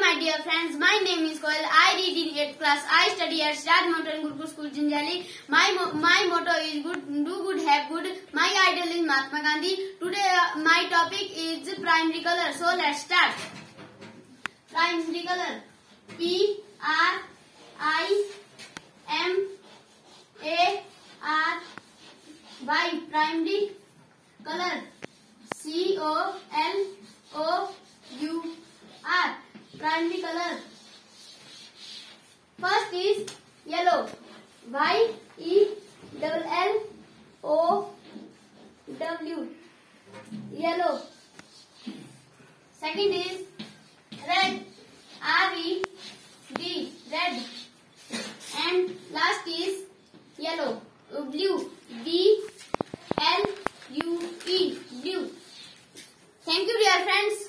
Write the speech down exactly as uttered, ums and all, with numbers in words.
my dear friends. My name is Koel. I read in eighth class. I study at Sraj Mountain Gurukul School, Jinjali. My my motto is good, do good, have good. My idol is Mahatma Gandhi. Today uh, my topic is primary color. So let's start. Primary color. P R I M A R Y. Primary color. C O L O U R. Primary color. First is yellow. Y E L L O W. Yellow. Second is red. R E D. Red. And last is yellow. Blue. B L U E. Blue. Thank you, dear friends.